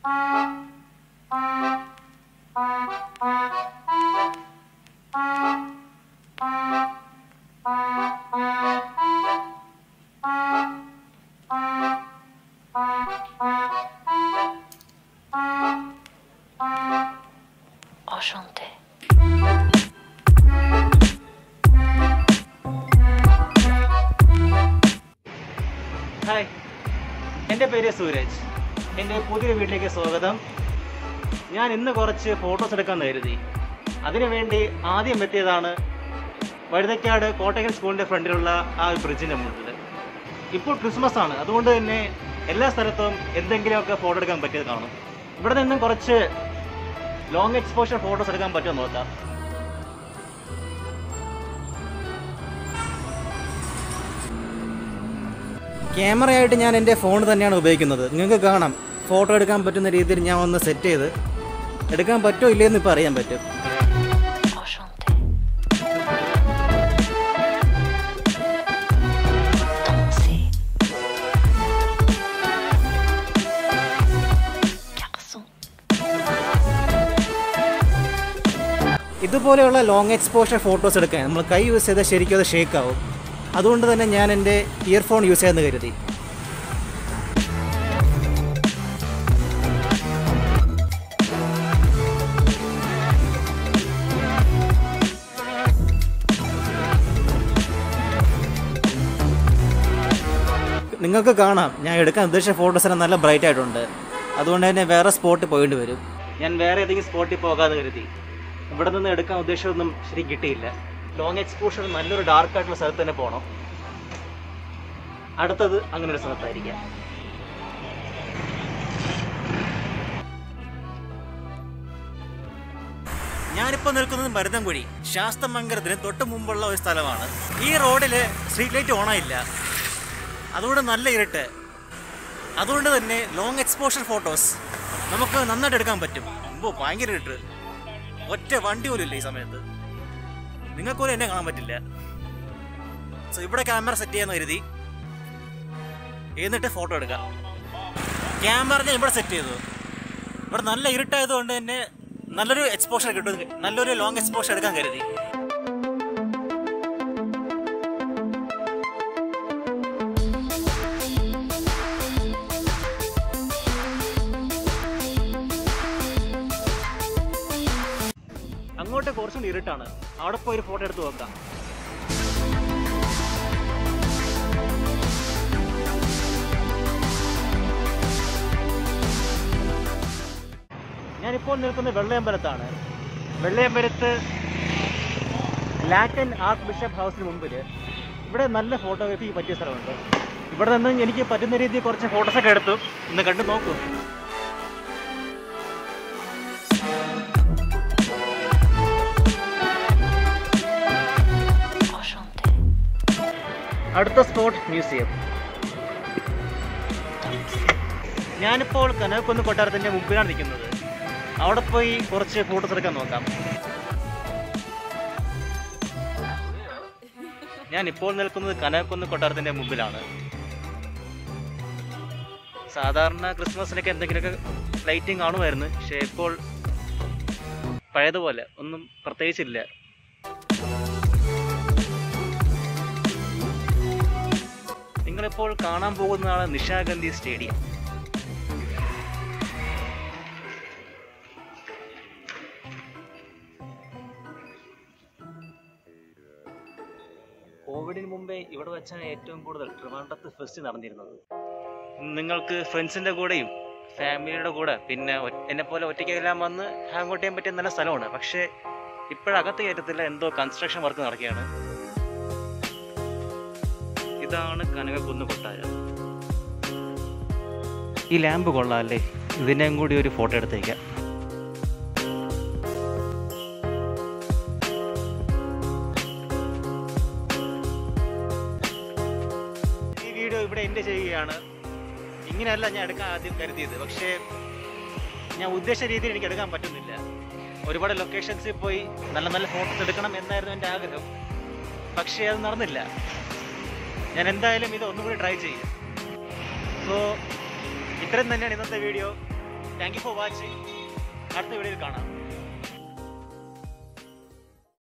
Enchanté. Hi, എൻ്റെ പേര് സൂരജ്. എൻ്റെ പുതിയ വീട്ടിലേക്ക് സ്വാഗതം. ഞാൻ ഇന്ന് കുറച്ച് ഫോട്ടോസ് എടുക്കാൻ കരുതി. അതിനുവേണ്ടി ആദ്യം എത്തിയതാണ് വഴുതക്കാട് കോട്ടൺ ഹിൽ സ്കൂളിൻ്റെ ഫ്രണ്ടിലുള്ള ആ ബ്രിഡ്ജിൻ്റെ മുകളിൽ. ഇപ്പോൾ ക്രിസ്മസ് ആണ്, അതുകൊണ്ട് തന്നെ എല്ലാ സ്ഥലത്തും എന്തെങ്കിലുമൊക്കെ ഫോട്ടോ എടുക്കാൻ പറ്റിയത് കാണും. ഇവിടെ നിന്നും കുറച്ച് ലോങ് എക്സ്പോഷർ ഫോട്ടോസ് എടുക്കാൻ പറ്റുമോ നോക്കാം. ക്യാമറയായിട്ട് ഞാൻ എൻ്റെ ഫോൺ തന്നെയാണ് ഉപയോഗിക്കുന്നത്. നിങ്ങൾക്ക് കാണാം, ഫോട്ടോ എടുക്കാൻ പറ്റുന്ന രീതിയിൽ ഞാൻ ഒന്ന് സെറ്റ് ചെയ്ത് എടുക്കാൻ പറ്റുമോ ഇല്ലയെന്ന് ഇപ്പോൾ അറിയാൻ പറ്റും. ഇതുപോലെയുള്ള ലോങ് എക്സ്പോഷർ ഫോട്ടോസ് എടുക്കാൻ നമ്മൾ കൈ യൂസ് ചെയ്താൽ ശരിക്കും അത് ഷേക്ക് ആവും. അതുകൊണ്ട് തന്നെ ഞാൻ എൻ്റെ ഇയർഫോൺ യൂസ് ചെയ്യാമെന്ന് കരുതി. നിങ്ങൾക്ക് കാണാം, ഞാൻ എടുക്കാൻ ഉദ്ദേശിച്ച ഫോട്ടോസെല്ലാം നല്ല ബ്രൈറ്റ് ആയിട്ടുണ്ട്. അതുകൊണ്ട് തന്നെ വേറെ സ്പോട്ടിൽ പോയിട്ട് വരും. ഞാൻ വേറെ ഏതെങ്കിലും സ്പോട്ടിൽ പോകാമെന്ന് കരുതി. ഇവിടെ നിന്ന് എടുക്കാൻ ഉദ്ദേശമൊന്നും ശരി കിട്ടിയില്ല. ലോങ് എക്സ്പോഷർ നല്ലൊരു ഡാർക്ക് ആയിട്ടുള്ള സ്ഥലത്ത് തന്നെ പോകണം. അടുത്തത് അങ്ങനെ ഒരു സ്ഥലത്തായിരിക്കാം. ഞാനിപ്പോൾ നിൽക്കുന്നത് മരുതൻകുഴി ശാസ്തമംഗലത്തിന് തൊട്ട് മുമ്പുള്ള ഒരു സ്ഥലമാണ്. ഈ റോഡിൽ സ്ട്രീറ്റ് ലൈറ്റ് ഓണായില്ല, അതുകൊണ്ട് നല്ല ഇരുട്ട്. അതുകൊണ്ട് തന്നെ ലോങ് എക്സ്പോഷർ ഫോട്ടോസ് നമുക്ക് നന്നായിട്ട് എടുക്കാൻ പറ്റും. ഭയങ്കര ഇരുട്ട്, ഒറ്റ വണ്ടി പോലും ഇല്ല ഈ സമയത്ത്. നിങ്ങൾക്കൊരു എന്നെ കാണാൻ പറ്റില്ല. സോ ഇവിടെ ക്യാമറ സെറ്റ് ചെയ്യാന്ന് കരുതി, എന്നിട്ട് ഫോട്ടോ എടുക്കാം. ക്യാമറ ഞാൻ ഇവിടെ സെറ്റ് ചെയ്തു. ഇവിടെ നല്ല ഇരുട്ടായതുകൊണ്ട് തന്നെ നല്ലൊരു എക്സ്പോഷർ കിട്ടും, നല്ലൊരു ലോങ് എക്സ്പോഷർ എടുക്കാൻ കരുതി. അങ്ങോട്ട് കുറച്ചുകൂടി ഇരുട്ടാണ്, അവിടെ പോയി ഒരു ഫോട്ടോ എടുത്ത് നോക്കാം. ഞാനിപ്പോൾ നിൽക്കുന്നത് വെള്ളയമ്പലത്താണ്. വെള്ളയമ്പലത്ത് ലാറ്റൻ ആർച്ച് ബിഷപ്പ് ഹൗസിന് മുമ്പിൽ ഇവിടെ നല്ല ഫോട്ടോഗ്രാഫി പറ്റിയ സ്ഥലമുണ്ട്. ഇവിടെ നിന്ന് എനിക്ക് പറ്റുന്ന രീതിയിൽ കുറച്ച് ഫോട്ടോസൊക്കെ എടുത്തു. ഇന്ന് കണ്ടു നോക്കൂ. അടുത്ത സ്പോട്ട് മ്യൂസിയം. ഞാനിപ്പോൾ കനകക്കുന്ന് കൊട്ടാരത്തിൻ്റെ മുമ്പിലാണ് നിൽക്കുന്നത്. അവിടെ പോയി കുറച്ച് ഫോട്ടോസ് എടുക്കാൻ നോക്കാം. ഞാനിപ്പോൾ നിൽക്കുന്നത് കനകക്കുന്ന് കൊട്ടാരത്തിൻ്റെ മുമ്പിലാണ്. സാധാരണ ക്രിസ്മസിനൊക്കെ എന്തെങ്കിലുമൊക്കെ ലൈറ്റിംഗ് കാണുമായിരുന്നു, പക്ഷേ ഇപ്പോൾ പഴയതുപോലെ ഒന്നും പ്രത്യേകിച്ചില്ല. നിങ്ങളിപ്പോൾ കാണാൻ പോകുന്നതാണ് നിശാഗന്ധി സ്റ്റേഡിയം. കോവിഡിന് മുമ്പേ ഇവിടെ വെച്ചാണ് ഏറ്റവും കൂടുതൽ ട്രിവാൻഡ്രത്ത് ഫെസ്റ്റ് നടന്നിരുന്നത്. നിങ്ങൾക്ക് ഫ്രണ്ട്സിൻ്റെ കൂടെയും ഫാമിലിയുടെ കൂടെ പിന്നെ എന്നെപ്പോലെ ഒറ്റയ്ക്കെല്ലാം വന്ന് ഹാങ് ഔട്ട് ചെയ്യാൻ പറ്റിയ നല്ല സ്ഥലമാണ്. പക്ഷേ ഇപ്പോഴകത്ത് കയറ്റത്തില്ല, എന്തോ കൺസ്ട്രക്ഷൻ വർക്ക് നടക്കുകയാണ്. ഇതാണ് കനകക്കുന്ന് കൊട്ടാരം. ഈ ലാമ്പ് കൊള്ളാം അല്ലേ? ഇതിനെയും കൂടി ഒരു ഫോട്ടോ എടുത്തേക്കാം. ഈ വീഡിയോ ഇവിടെ എൻഡ് ചെയ്യുകയാണ്. ഇങ്ങനെയല്ല ഞാൻ എടുക്കാൻ ആദ്യം കരുതിയത്, പക്ഷേ ഞാൻ ഉദ്ദേശിച്ച രീതിയിൽ എനിക്ക് എടുക്കാൻ പറ്റുന്നില്ല. ഒരുപാട് ലൊക്കേഷൻസിൽ പോയി നല്ല നല്ല ഫോട്ടോസ് എടുക്കണം എന്നായിരുന്നു എൻ്റെ ആഗ്രഹം. പക്ഷേ അത് നടന്നില്ല. ഞാൻ എന്തായാലും ഇത് ഒന്നുകൂടി ട്രൈ ചെയ്യും. സോ ഇത്രയും തന്നെയാണ് ഇന്നത്തെ video. Thank you for watching. അടുത്ത വീഡിയോയിൽ കാണാം.